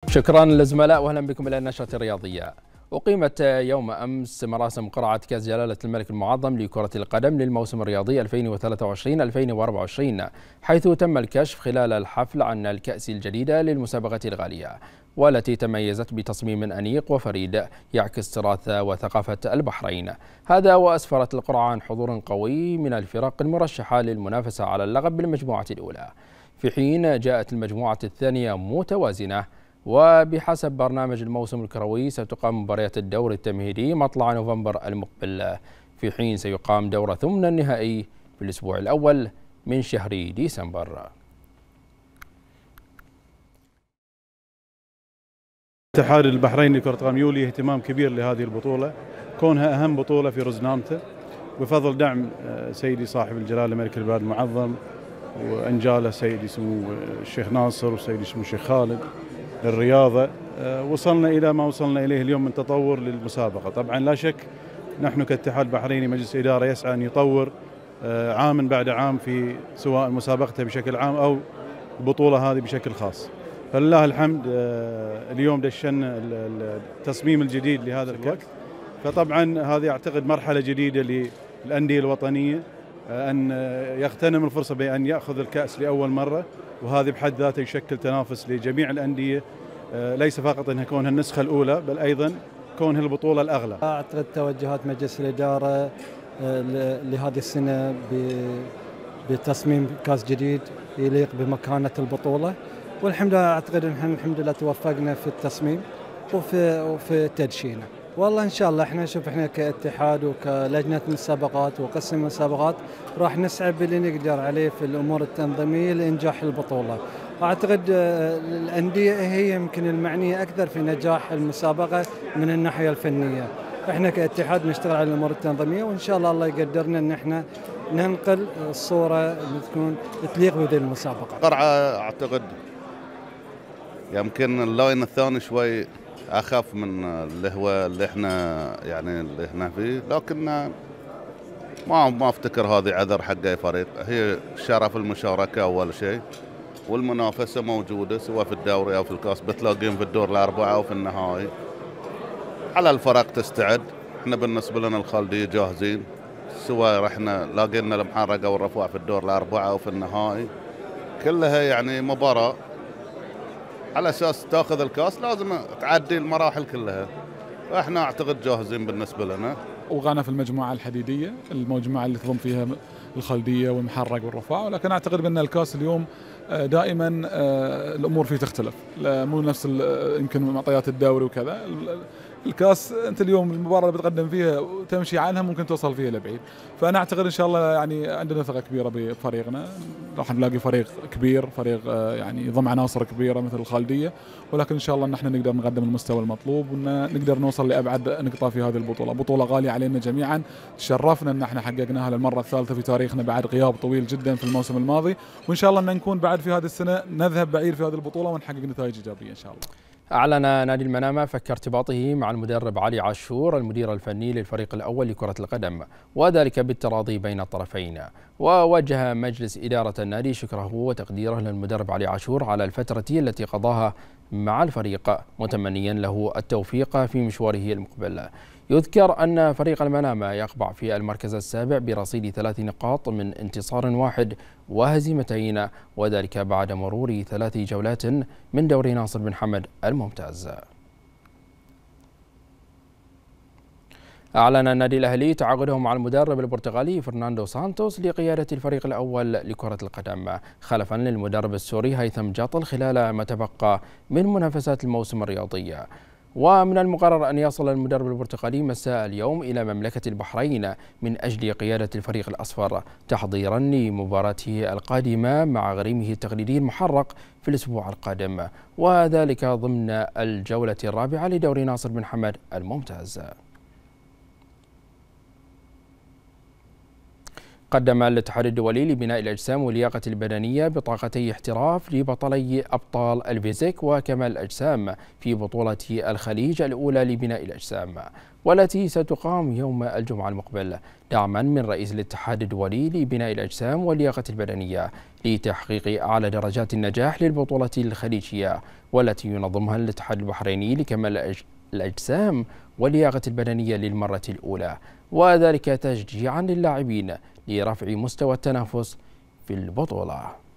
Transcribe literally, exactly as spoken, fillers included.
شكرا للزملاء واهلا بكم الى النشرة الرياضية. أقيمت يوم أمس مراسم قرعة كأس جلالة الملك المعظم لكرة القدم للموسم الرياضي ألفين وثلاثة وعشرين ألفين وأربعة وعشرين، حيث تم الكشف خلال الحفل عن الكأس الجديدة للمسابقة الغالية، والتي تميزت بتصميم أنيق وفريد يعكس تراث وثقافة البحرين. هذا وأسفرت القرعة عن حضور قوي من الفرق المرشحة للمنافسة على اللقب بالمجموعة الأولى، في حين جاءت المجموعة الثانية متوازنة. وبحسب برنامج الموسم الكروي ستقام مباريات الدور التمهيدي مطلع نوفمبر المقبل، في حين سيقام دور ثمن النهائي في الأسبوع الأول من شهر ديسمبر. الاتحاد البحريني لكرة القدم يولي اهتمام كبير لهذه البطولة، كونها أهم بطولة في رزنامته، بفضل دعم سيدي صاحب الجلالة الملك البلاد المعظم وأنجاله سيدي سمو الشيخ ناصر وسيدي سمو الشيخ خالد للرياضة. وصلنا إلى ما وصلنا إليه اليوم من تطور للمسابقة. طبعا لا شك نحن كاتحاد بحريني مجلس إدارة يسعى أن يطور عاما بعد عام في سواء مسابقته بشكل عام أو البطولة هذه بشكل خاص. فلله الحمد اليوم دشنا التصميم الجديد لهذا الوقت. فطبعا هذه أعتقد مرحلة جديدة للأندية الوطنية أن يغتنم الفرصة بأن يأخذ الكأس لأول مرة، وهذه بحد ذاتها يشكل تنافس لجميع الأندية، ليس فقط أنها كونها النسخة الأولى بل أيضا كونها البطولة الأغلى. أعتقد توجهات مجلس الإدارة لهذه السنة بتصميم كأس جديد يليق بمكانة البطولة، والحمد لله أعتقد أن الحمد لله توفقنا في التصميم وفي وفي تدشينه. والله إن شاء الله إحنا شوف إحنا كاتحاد وكلجنة مسابقات وقسم مسابقات راح نسعى باللي نقدر عليه في الأمور التنظيمية لإنجاح البطولة. أعتقد الأندية هي يمكن المعنية أكثر في نجاح المسابقة من الناحية الفنية. إحنا كاتحاد نشتغل على الأمور التنظيمية، وإن شاء الله الله يقدرنا إن إحنا ننقل الصورة اللي تكون تليق بهذه المسابقة. قرعة أعتقد يمكن اللاين الثاني شوي أخف من اللي هو اللي احنا يعني اللي احنا فيه، لكن ما ما افتكر هذه عذر حق اي فريق. هي شرف المشاركة أول شيء، والمنافسة موجودة سواء في الدوري أو في الكاس، بتلاقيهم في الدور الأربعة أو في النهائي. على الفرق تستعد. احنا بالنسبة لنا الخالدية جاهزين، سواء رحنا لاقينا المحرق أو الرفوع في الدور الأربعة أو في النهائي، كلها يعني مباراة. على أساس تأخذ الكاس لازم تعدي المراحل كلها، احنا أعتقد جاهزين بالنسبة لنا. وقعنا في المجموعة الحديدية، المجموعة اللي تضم فيها الخلدية والمحرق والرفاع، ولكن أعتقد بأن الكاس اليوم دائما الأمور فيه تختلف، مو نفس يمكن معطيات الدوري وكذا. الكاس انت اليوم المباراه اللي بتقدم فيها وتمشي عنها ممكن توصل فيها لبعيد. فانا اعتقد ان شاء الله يعني عندنا ثقه كبيره بفريقنا، راح نلاقي فريق كبير، فريق يعني يضم عناصر كبيره مثل الخالديه، ولكن ان شاء الله ان احنا نقدر نقدم المستوى المطلوب ونقدر نوصل لابعد نقطه في هذه البطوله. بطوله غاليه علينا جميعا، تشرفنا ان احنا حققناها للمره الثالثه في تاريخنا بعد غياب طويل جدا في الموسم الماضي، وان شاء الله ان نكون بعد في هذه السنه نذهب بعيد في هذه البطوله ونحقق نتائج ايجابيه ان شاء الله. أعلن نادي المنامة فك ارتباطه مع المدرب علي عاشور المدير الفني للفريق الأول لكرة القدم، وذلك بالتراضي بين الطرفين. ووجه مجلس إدارة النادي شكره وتقديره للمدرب علي عاشور على الفترة التي قضاها مع الفريق، متمنيا له التوفيق في مشواره المقبل. يذكر أن فريق المنامة يقبع في المركز السابع برصيد ثلاث نقاط من انتصار واحد وهزيمتين، وذلك بعد مرور ثلاث جولات من دوري ناصر بن حمد الممتاز. أعلن النادي الأهلي تعاقده مع المدرب البرتغالي فرناندو سانتوس لقيادة الفريق الأول لكرة القدم، خلفا للمدرب السوري هيثم جاطل خلال ما تبقى من منافسات الموسم الرياضي. ومن المقرر أن يصل المدرب البرتغالي مساء اليوم إلى مملكة البحرين من أجل قيادة الفريق الأصفر تحضيرا لمباراته القادمة مع غريمه التقليدي المحرق في الأسبوع القادم، وذلك ضمن الجولة الرابعة لدوري ناصر بن حمد الممتاز. قدم الاتحاد الدولي لبناء الأجسام واللياقة البدنية بطاقتي احتراف لبطلي أبطال الفيزيك وكمال الأجسام في بطولة الخليج الأولى لبناء الأجسام. والتي ستقام يوم الجمعة المقبل دعما من رئيس الاتحاد الدولي لبناء الأجسام واللياقة البدنية لتحقيق أعلى درجات النجاح للبطولة الخليجية، والتي ينظمها الاتحاد البحريني لكمال الأجسام واللياقة البدنية للمرة الأولى، وذلك تشجيعا للاعبين لرفع مستوى التنافس في البطولة.